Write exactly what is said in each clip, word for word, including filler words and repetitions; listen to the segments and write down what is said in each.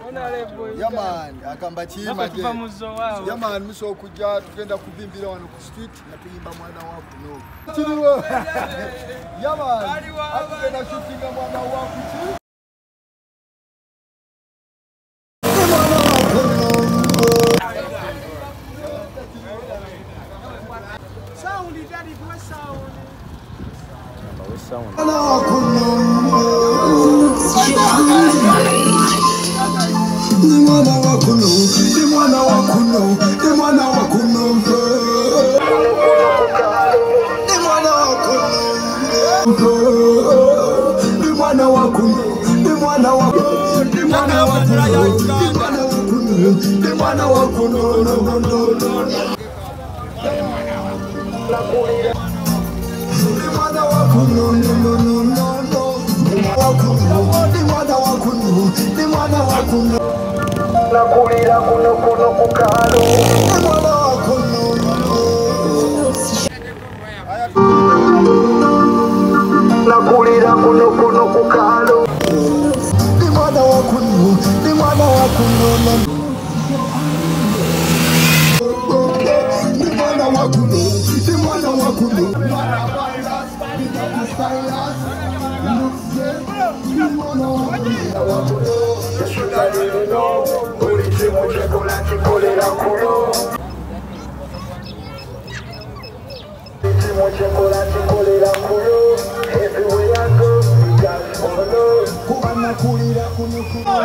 Yaman akamba chima je. Yaman muso kujja tugenda kuvimbira wano ku street na tuyimba mwana wa kuno. Chiriwo. Yaman akenda shootinga mwana wa kuchi. Sound daddy do sound. Mwana wa kuno. Ni mwana wa kuno, ni mwana wa kuno, ni mwana wa kuno. Ni mwana wa kuno. Ni mwana wa kuno, ni mwana wa kuno, ni mwana wa kuno, ni mwana wa kuno, no no no no. Ni mwana wa kuno, no no no no. Ni mwana wa kuno, ni mwana wa kuno. Nakulira kuno kuno kukalo ni mwana wa kuno. Nakulira kuno kuno kukalo ni mwana wa kuno, ni mwana wa kuno. Ni mwana wa kuno, ni mwana wa kuno. Chocolate, colera culo, everywhere I go, you guys follow. Kubana kulira kuno kuno.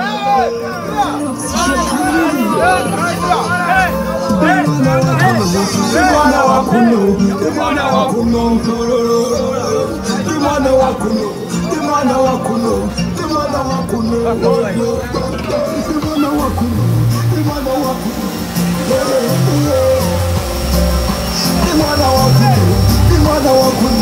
Mwana wa kuno, mwana wa kuno, mwana wa kuno, mwana wa kuno, mwana wa kuno, mwana wa kuno, mwana wa kuno, mwana wa kuno. Mwana wa kuno, mwana wa kuno.